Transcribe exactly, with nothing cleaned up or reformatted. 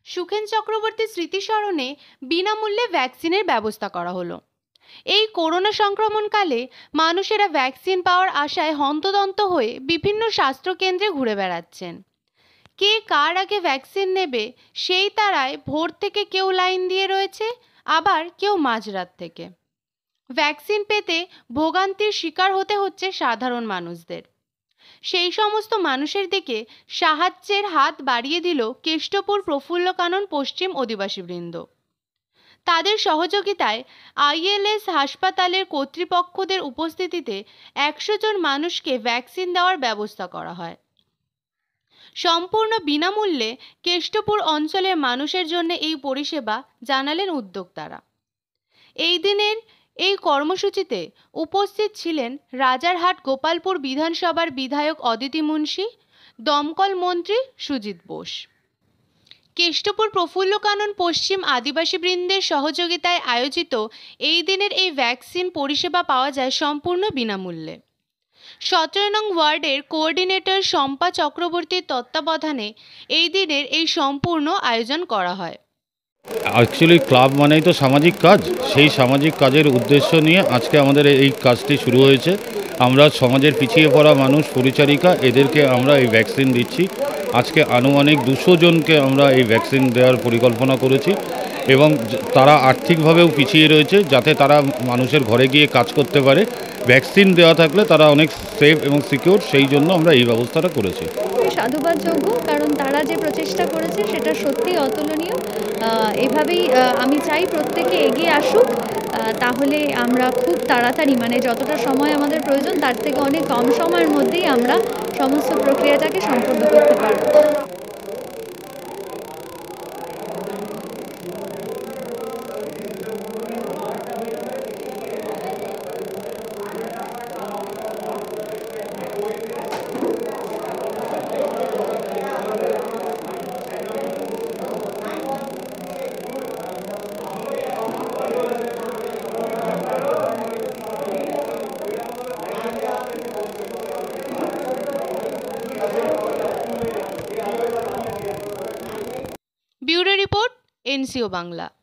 সুখেন চক্রবর্তীর স্মৃতিস্মরণে বিনামূল্যে ভ্যাকসিনের ব্যবস্থা করা হলো। এই করোনা সংক্রমণকালে মানুষেরা ভ্যাকসিন পাওয়ার আশায় হন্তদন্ত হয়ে বিভিন্ন স্বাস্থ্যকেন্দ্রে ঘুরে বেড়াচ্ছেন। কে কার আগে ভ্যাকসিন নেবে সেই তারায় ভোর থেকে কেউ লাইন দিয়ে রয়েছে, আবার কেউ মাঝরাত থেকে। ভ্যাকসিন পেতে ভোগান্তির শিকার হতে হচ্ছে সাধারণ মানুষদের। সেই সমস্ত মানুষের দিকে সাহায্যের হাত বাড়িয়ে দিল কেষ্টপুর প্রফুল্লকানন পশ্চিম অধিবাসীবৃন্দ। তাদের সহযোগিতায় আইএলএস হাসপাতালের কর্তৃপক্ষদের উপস্থিতিতে একশো জন মানুষকে ভ্যাকসিন দেওয়ার ব্যবস্থা করা হয়। সম্পূর্ণ বিনামূল্যে কেষ্টপুর অঞ্চলের মানুষের জন্য এই পরিষেবা জানালেন উদ্যোক্তারা। এই দিনের এই কর্মসূচিতে উপস্থিত ছিলেন রাজারহাট গোপালপুর বিধানসভার বিধায়ক অদিতি মুন্সি, দমকল মন্ত্রী সুজিত বোস। কেষ্টপুর প্রফুল্লকানন পশ্চিম আদিবাসীবৃন্দের সহযোগিতায় আয়োজিত এই দিনের এই ভ্যাকসিন পরিষেবা পাওয়া যায় সম্পূর্ণ বিনামূল্যে। সতেরো নং ওয়ার্ডের কোঅর্ডিনেটর শম্পা চক্রবর্তীর তত্ত্বাবধানে এই দিনের এই সম্পূর্ণ আয়োজন করা হয়। অ্যাকচুয়ালি ক্লাব মানেই তো সামাজিক কাজ, সেই সামাজিক কাজের উদ্দেশ্য নিয়ে আজকে আমাদের এই কাজটি শুরু হয়েছে। আমরা সমাজের পিছিয়ে পড়া মানুষ, পরিচারিকা, এদেরকে আমরা এই ভ্যাকসিন দিচ্ছি। আজকে আনুমানিক দুশো জনকে আমরা এই ভ্যাকসিন দেওয়ার পরিকল্পনা করেছি এবং তারা আর্থিকভাবেও পিছিয়ে রয়েছে, যাতে তারা মানুষের ঘরে গিয়ে কাজ করতে পারে। ভ্যাকসিন দেওয়া থাকলে তারা অনেক সেফ এবং সিকিউর, সেই জন্য আমরা এই ব্যবস্থাটা করেছি। সাধুবাদযোগ্য, কারণ তারা যে প্রচেষ্টা করেছে সেটা সত্যি অতুলনীয়। এভাবেই আমি চাই প্রত্যেকে এগিয়ে আসুক, তাহলে আমরা খুব তাড়াতাড়ি, মানে যতটা সময় আমাদের প্রয়োজন তার থেকে অনেক কম সময়ের মধ্যেই আমরা সমস্ত প্রক্রিয়াটাকে সম্পন্ন করতে পারব। Bureau report, NCO Bangla.